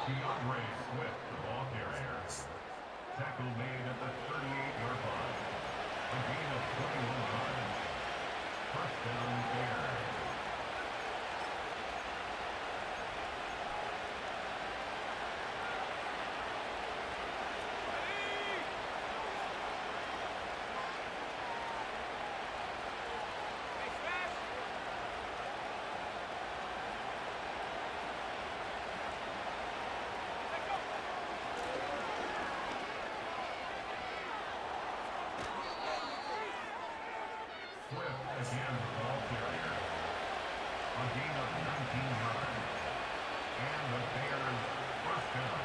DeAndre Swift, the ball carrier. Tackle made at the 38-yard line. A gain of 21 yards. First down, Bears. Swift again, the ball carrier. A gain of 19 yards. And the Bears first down.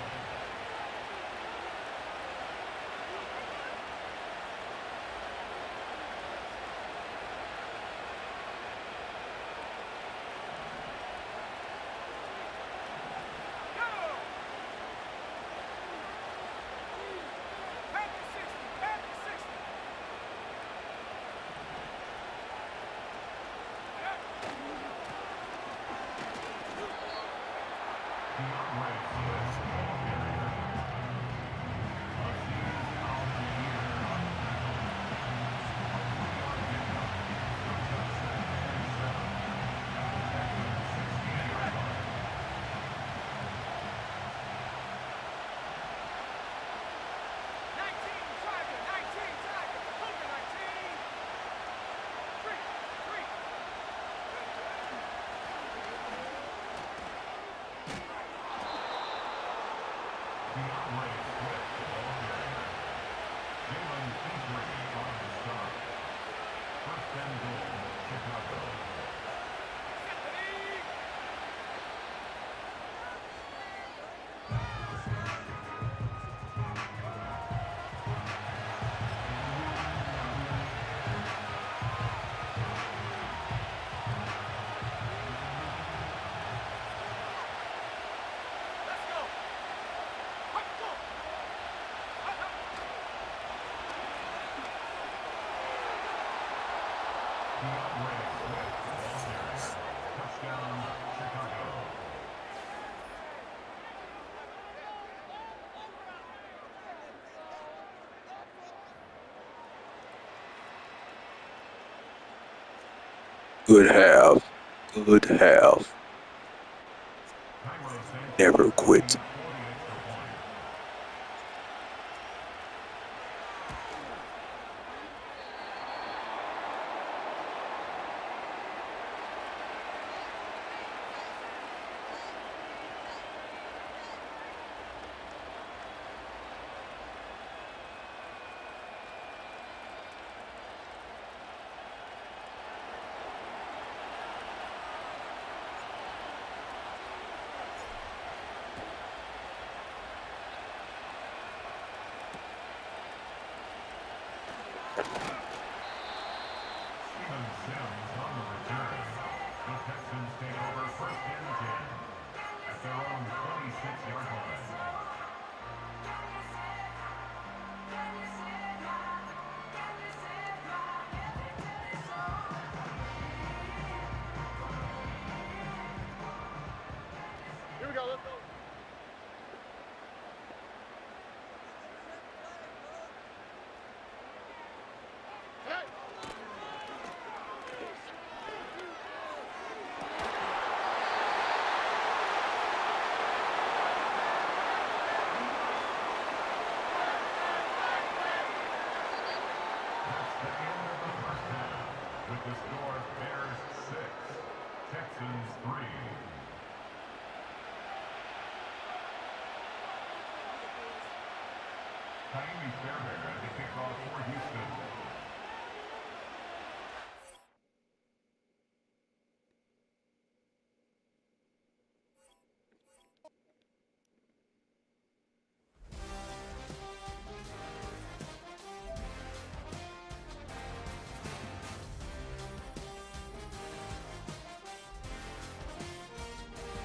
DeAndre Swift, the ball carrier. He's out the leader on tackles. 68-yard line. DeAndre Swift, the ball carrier. Jalen Pitre on the stop. First and goal, Chicago. DeAndre Swift, the ball carrier. Touchdown, Chicago. Good half. Good half. Cairo Central Never has a quit. lead 40-1. Steven Sims on the return. The Texans take over first and 10 at their own 26-yard line. Here we go, let's go. Hey! That's the end of the first half. With the score, Bears 6, Texans 3. Taimi Fairbairn at the kickoff for